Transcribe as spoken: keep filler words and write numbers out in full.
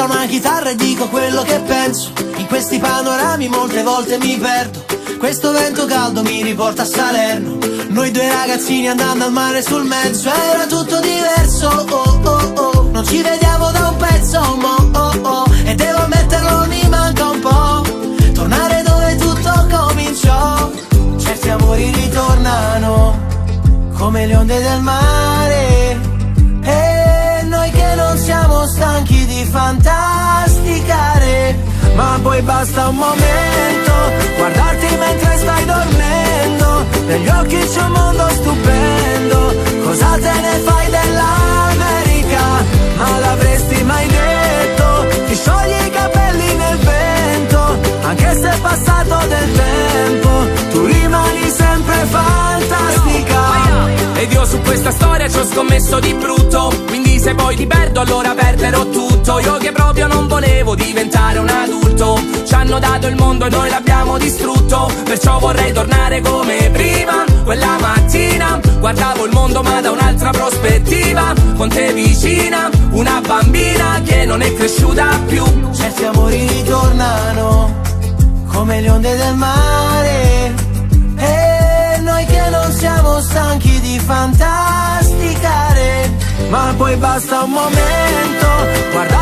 sopra una chitarra e dico quello che penso. In questi panorami molte volte mi perdo. Questo vento caldo mi riporta a Salerno. Noi due ragazzini andando al mare sul mezzo. Era tutto diverso, oh oh oh. Non ci vediamo da un pezzo, mo oh oh. E devo ammetterlo, mi manca un po' tornare dove tutto cominciò. Certi amori ritornano come le onde del mare. E noi che non siamo stanchi di fantasticare. Ma poi basta un momento, guardarti mentre stai dormendo. Negli occhi c'è un mondo stupendo. Cosa te ne fai dell'America? Ma l'avresti mai detto? Ti sciogli i capelli nel vento. Anche se è passato del tempo, tu rimani sempre fantastica. Ed io su questa storia ci ho scommesso di brutto. Quindi se poi ti perdo allora perderò tutto. Io che proprio non volevo diventare un adulto. Ci hanno dato il mondo e noi l'abbiamo distrutto. Perciò vorrei tornare come prima. Quella mattina guardavo il mondo ma da un'altra prospettiva. Con te vicina, una bambina che non è cresciuta più. Certi amori ritornano come le onde del mare. E noi che non siamo stanchi di fantasticare. Ma poi basta un momento, guarda